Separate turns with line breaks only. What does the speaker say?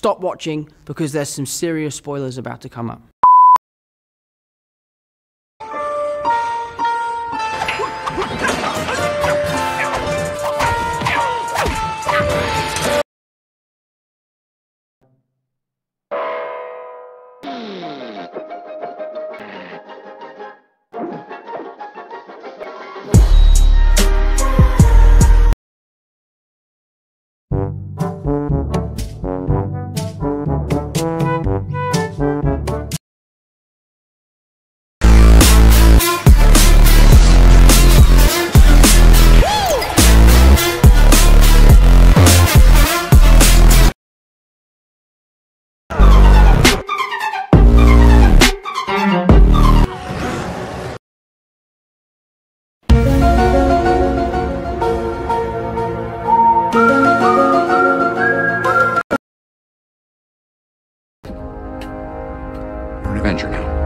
stop watching because there's some serious spoilers about to come up.
You're an Avenger now.